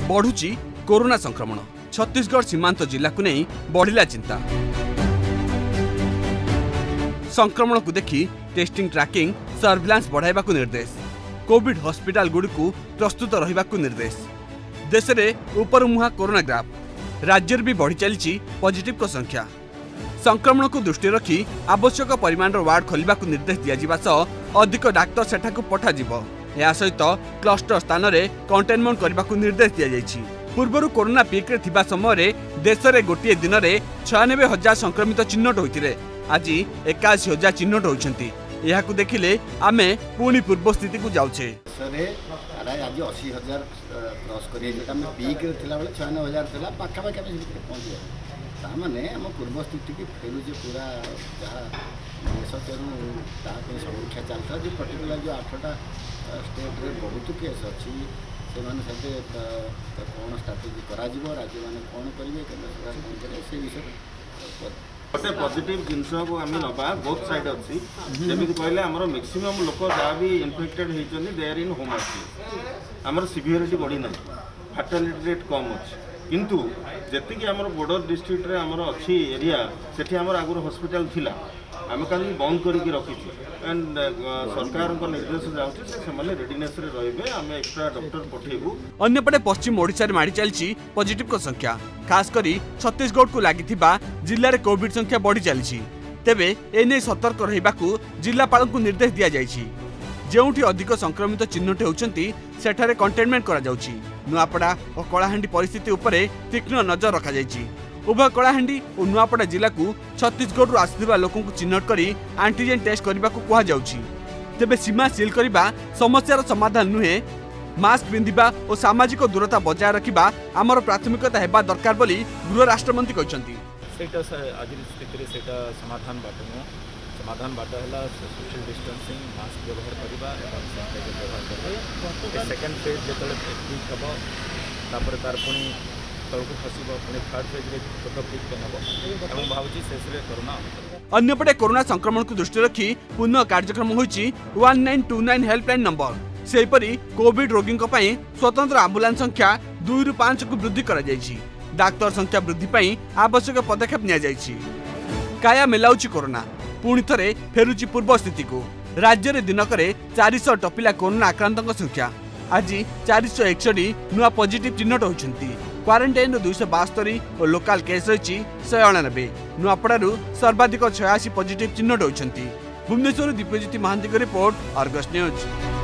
बढ़ुची corona संक्रमण। छत्तीसगढ़ सीमांत जिला को नहीं बढ़िला चिंता। संक्रमण को देखी टेस्टिंग ट्रैकिंग सर्विलांस बढ़ाइबा को निर्देश। कोविड हॉस्पिटल गुड़ी को प्रस्तुत रहिबा को निर्देश। देश में ऊपर मुहा कोरोना ग्राफ। राज्य भी बढ़ी चली पॉजिटिव को संख्या। संक्रमण को दृष्टि रखी आवश्यक परिमाण वार्ड खोलने को निर्देश दिया सह अधिक डाक्तर सेठाकु पठा जिवो। या सहित क्लस्टर स्थान में कंटेनमेंट करने को निर्देश दि जाइछि। पूर्व कोरोना पीक रे थिबा समय देश में गोटे दिन में 96,000 संक्रमित चिन्हट होते। आज 81,000 चिन्हट होती। यह देखिले आमे पुणी पूर्व स्थिति को जाऊे। आज 80,000 क्रॉस कर पीक रे 96,000 पाखापाखि पहुँच गए। ताने आम पूर्व स्थिति की फेरुचे पूरा जहाँ देश तेणु समीक्षा चलता जो पर्टिकुलर जो 8टा स्टेट रे बहुत केस अच्छी से कौन स्ट्राटेजी करा राज्य मैंने कौन करेंगे केंद्र सरकार कौन करेंगे से विषय गोटे पॉजिटिव जिनस को आम नवा बोथ साइड अच्छी जमी कहले आमर मैक्सिमम लोक जहाँ भी इनफेक्टेड होती they are in home isolation. आमर सिवियरिटी बढ़ी ना फैटालिटी रेट कम अच्छी किंतु जी आमर बॉर्डर डिस्ट्रिक्ट रे आमर अच्छी एरिया सेठी आमर आगुर हॉस्पिटल थिला आम कहीं बंद करके रखीचु एंड सरकार निर्देश जाऊँगी रेडीनेस रे रहिबे आम एक्स्ट्रा डॉक्टर पठेबू। अन्यपटे पश्चिम ओडिशा रे माड़ी चलची पॉजिटिव को संख्या। खास करी छत्तीसगढ़ को लागिथिबा जिल्ला रे कोविड संख्या बढ़ी चलची। तेबे एने सतर्क रहिबाकू जिल्लापाल को निर्देश दिया जायछि। जेउठी अधिक संक्रमित चिन्हट होउचंती सेठारे कंटेनमेंट करा जाउछि। नुआपड़ा और कलाहांडी परिस्थिति उपरे तीक्ष्ण नजर रखा जायछि। उभय कलाहांडी और नुआपड़ा जिला को छत्तीसगढ़ रु आसिथिबा लोकन को चिन्हट करी एंटीजन टेस्ट करबा को कहा जाउछि। तेबे सीमा सील करबा समस्यार समाधान नुहे। मास्क पिंधिबा और सामाजिक दूरता बजाय रखिबा आमर प्राथमिकता हेबा दरकार बोली गृह राष्ट्रमंत्री कहचंती। सेटा आज स्थिति रे सेटा समाधान बाट नु समाधान बाट है सोशल डिस्टेंसिंग मास्क व्यवहार करवा एवं सैनिटाइजर व्यवहार करवा। सेकेंड फेज जो पीक हम तापर तार पुणी तौक खसब पुणी थर्ड फेज रे छोट पीक हम भावुची शेष रे कोरोना। अन्यपटे कोरोना संक्रमण को दृष्टि रखी पुनः कार्यक्रम होइछि 1929 हेल्पलाइन नंबर। सेहीपरि कोविड रोगी स्वतंत्र आंबुलांस संख्या 2 ରୁ 5 को वृद्धि करा जाइछि। डाक्तर संख्या वृद्धि पई आवश्यक पदक्षेप निया जाइछि। काया मिलाउछि कोरोना पुणी थे फेरुची पूर्व स्थिति को। राज्य में दिनक 400 टपिला कोरोना आक्रांतों संख्या। आज 461 नुआ पॉजिटिव चिन्हट होती। क्वारंटाइन 272 और लोकाल केस रही 199। नुआपड़ारू सर्वाधिक 86 पॉजिटिव चिन्हट होती। Bhubaneswar Divyajyoti Mahanty report, Argus news.